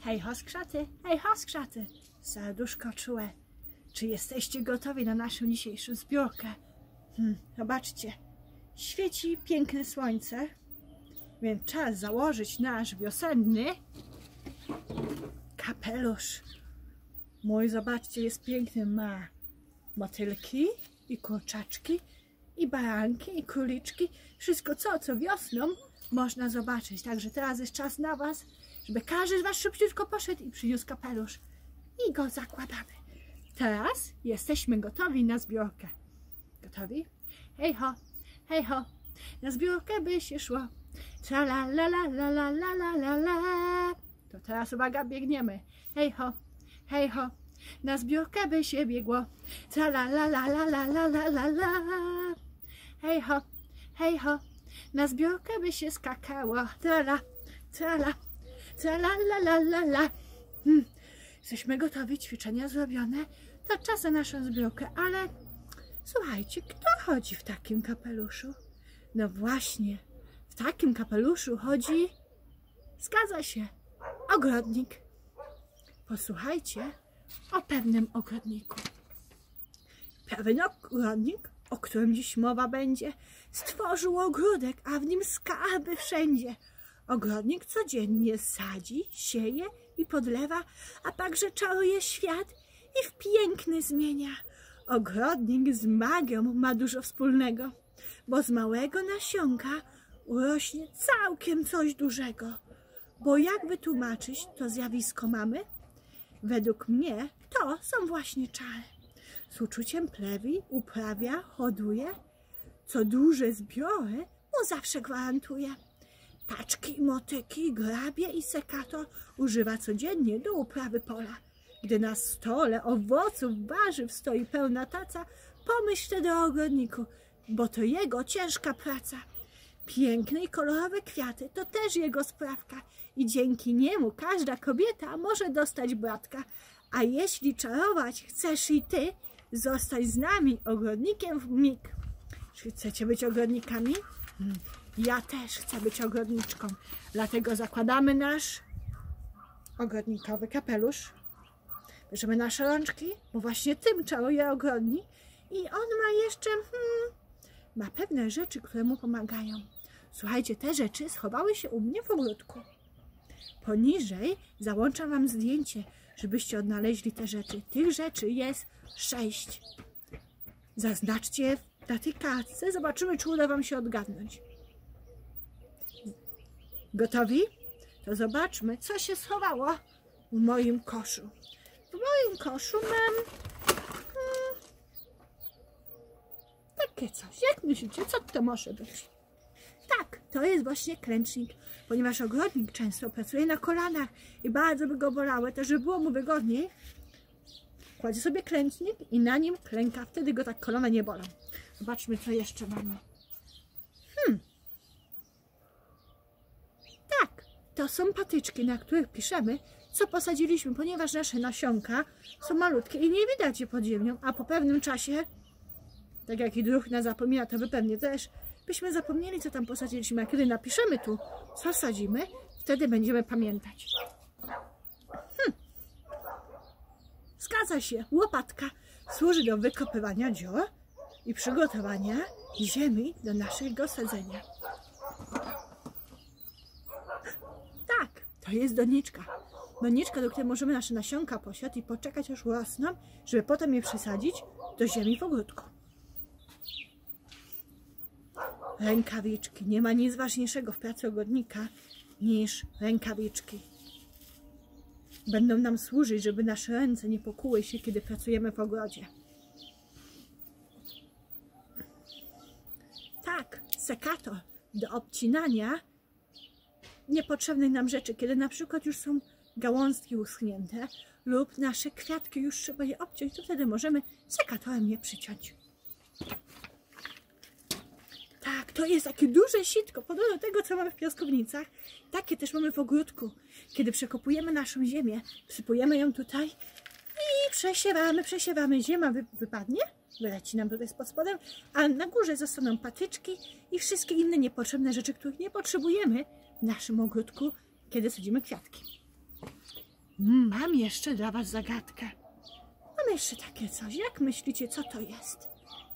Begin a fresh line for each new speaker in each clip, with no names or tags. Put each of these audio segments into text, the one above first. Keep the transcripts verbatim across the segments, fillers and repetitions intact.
Hej ho skrzaty, hej ho skrzaty, serduszko czułe. Czy jesteście gotowi na naszą dzisiejszą zbiórkę? Hmm, zobaczcie, świeci piękne słońce, więc czas założyć nasz wiosenny kapelusz. Mój, zobaczcie, jest piękny, ma motylki i kurczaczki i baranki i króliczki. Wszystko co, co wiosną można zobaczyć. Także teraz jest czas na was, żeby każdy z was szybciutko poszedł i przyniósł kapelusz. I go zakładamy. Teraz jesteśmy gotowi na zbiórkę. Gotowi? Hej ho, hej ho, na zbiórkę by się szło. Tra la la la la la la la la la. To teraz uwaga, biegniemy. Hej ho, hej ho, na zbiórkę by się biegło. Tra la la la la la la la la la. Hej ho, hej ho, na zbiórkę by się skakało. Tra la, tra la, tra la la la la la. Hmm. Jesteśmy gotowi, ćwiczenia zrobione. To czas na naszą zbiórkę, ale słuchajcie, kto chodzi w takim kapeluszu? No właśnie, w takim kapeluszu chodzi, zgadza się, ogrodnik. Posłuchajcie o pewnym ogrodniku. Pewien ogrodnik, o którym dziś mowa będzie, stworzył ogródek, a w nim skarby wszędzie. Ogrodnik codziennie sadzi, sieje i podlewa, a także czaruje świat i w piękny zmienia. Ogrodnik z magią ma dużo wspólnego, bo z małego nasionka urośnie całkiem coś dużego. Bo jak wytłumaczyć to zjawisko mamy? Według mnie to są właśnie czary. Z uczuciem plewi uprawia, hoduje, co duże zbiory mu zawsze gwarantuje. Taczki, motyki, grabie i sekator używa codziennie do uprawy pola. Gdy na stole owoców, warzyw stoi pełna taca, pomyśl wtedy o ogrodniku, bo to jego ciężka praca. Piękne i kolorowe kwiaty to też jego sprawka i dzięki niemu każda kobieta może dostać bratka. A jeśli czarować chcesz i ty, zostań z nami ogrodnikiem w mig. Czy chcecie być ogrodnikami? Hmm. Ja też chcę być ogrodniczką, dlatego zakładamy nasz ogrodnikowy kapelusz. Bierzemy nasze rączki, bo właśnie tym czaruje ogrodnik i on ma jeszcze, hmm, ma pewne rzeczy, które mu pomagają. Słuchajcie, te rzeczy schowały się u mnie w ogródku. Poniżej załączam wam zdjęcie, żebyście odnaleźli te rzeczy. Tych rzeczy jest sześć. Zaznaczcie je na tej kartce, zobaczymy, czy uda wam się odgadnąć. Gotowi? To zobaczmy, co się schowało w moim koszu. W moim koszu mam hmm, takie coś. Jak myślicie, co to może być? Tak, to jest właśnie klęcznik, ponieważ ogrodnik często pracuje na kolanach i bardzo by go bolały, to żeby było mu wygodniej, kładzie sobie klęcznik i na nim klęka, wtedy go tak kolana nie bolą. Zobaczmy, co jeszcze mamy. Hmm. Tak, to są patyczki, na których piszemy, co posadziliśmy, ponieważ nasze nasionka są malutkie i nie widać je pod ziemią, a po pewnym czasie, tak jak i druhna zapomina, to wy pewnie też, byśmy zapomnieli, co tam posadziliśmy, a kiedy napiszemy tu, co sadzimy, wtedy będziemy pamiętać. Hmm. Zgadza się, łopatka służy do wykopywania dziur i przygotowania ziemi do naszego sadzenia. Tak, to jest doniczka. Doniczka, do której możemy nasze nasionka posiać i poczekać, aż urosną, żeby potem je przesadzić do ziemi w ogródku. Rękawiczki. Nie ma nic ważniejszego w pracy ogrodnika niż rękawiczki. Będą nam służyć, żeby nasze ręce nie pokuły się, kiedy pracujemy w ogrodzie. Tak, sekator do obcinania niepotrzebnych nam rzeczy, kiedy na przykład już są gałązki uschnięte lub nasze kwiatki już trzeba je obciąć, to wtedy możemy sekatorem je przyciąć. Tak, to jest takie duże sitko, podobne do tego, co mamy w piaskownicach. Takie też mamy w ogródku. Kiedy przekopujemy naszą ziemię, wsypujemy ją tutaj i przesiewamy, przesiewamy. Ziemia wy, wypadnie, wyleci nam tutaj pod spodem, a na górze zostaną patyczki i wszystkie inne niepotrzebne rzeczy, których nie potrzebujemy w naszym ogródku, kiedy sadzimy kwiatki. Mam jeszcze dla was zagadkę. Mam jeszcze takie coś. Jak myślicie, co to jest?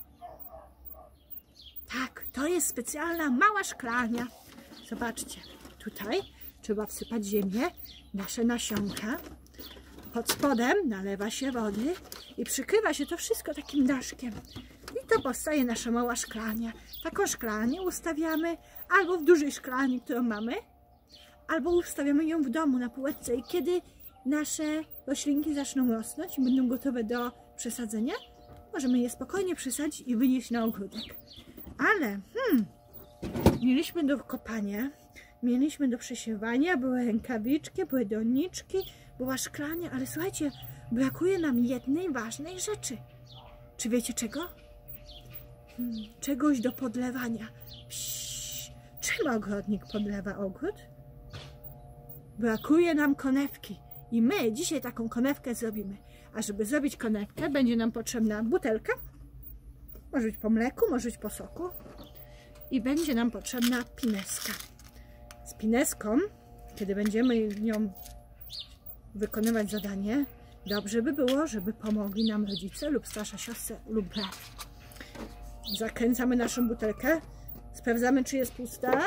Tak, to jest specjalna mała szklania. Zobaczcie, tutaj trzeba wsypać ziemię, nasze nasionka. Pod spodem nalewa się wody i przykrywa się to wszystko takim daszkiem. I to powstaje nasza mała szklania. Taką szklanię ustawiamy albo w dużej szklani, którą mamy, albo ustawiamy ją w domu na półeczce. I kiedy nasze roślinki zaczną rosnąć i będą gotowe do przesadzenia, możemy je spokojnie przesadzić i wynieść na ogródek. Ale hmm, mieliśmy do kopania, mieliśmy do przesiewania, były rękawiczki, były doniczki, była szklania, ale słuchajcie, brakuje nam jednej ważnej rzeczy. Czy wiecie czego? Hmm, czegoś do podlewania. Psz, czym ogrodnik podlewa ogród? Brakuje nam konewki. I my dzisiaj taką konewkę zrobimy. A żeby zrobić konewkę, będzie nam potrzebna butelka. Może być po mleku, może być po soku. I będzie nam potrzebna pineska. Z pineską, kiedy będziemy nią wykonywać zadanie, dobrze by było, żeby pomogli nam rodzice lub starsza siostra lub brat. Zakręcamy naszą butelkę. Sprawdzamy, czy jest pusta.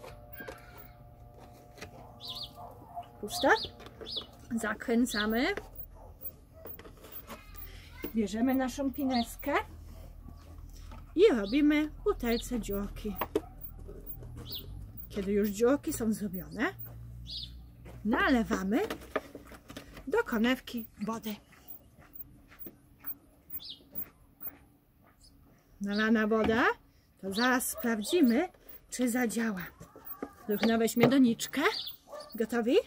Pusta. Zakręcamy. Bierzemy naszą pineskę i robimy w butelce dziurki. Kiedy już dziurki są zrobione, nalewamy do konewki wody. Nalana woda, to zaraz sprawdzimy, czy zadziała. Równo weźmie doniczkę. Gotowi?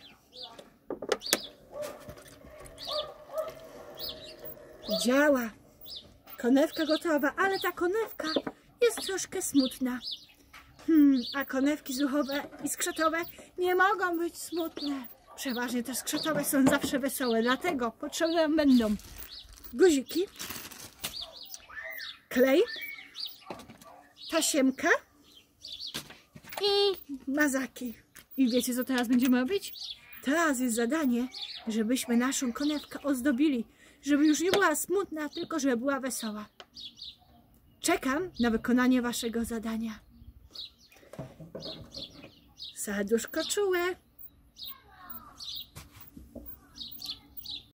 Działa. Konewka gotowa, ale ta konewka jest troszkę smutna. Hmm, a konewki zuchowe i skrzatowe nie mogą być smutne. Przeważnie te skrzatowe są zawsze wesołe, dlatego potrzebne będą guziki, klej, tasiemka i mazaki. I wiecie, co teraz będziemy robić? Teraz jest zadanie, żebyśmy naszą konewkę ozdobili, żeby już nie była smutna, tylko żeby była wesoła. Czekam na wykonanie waszego zadania. Serduszko czułe.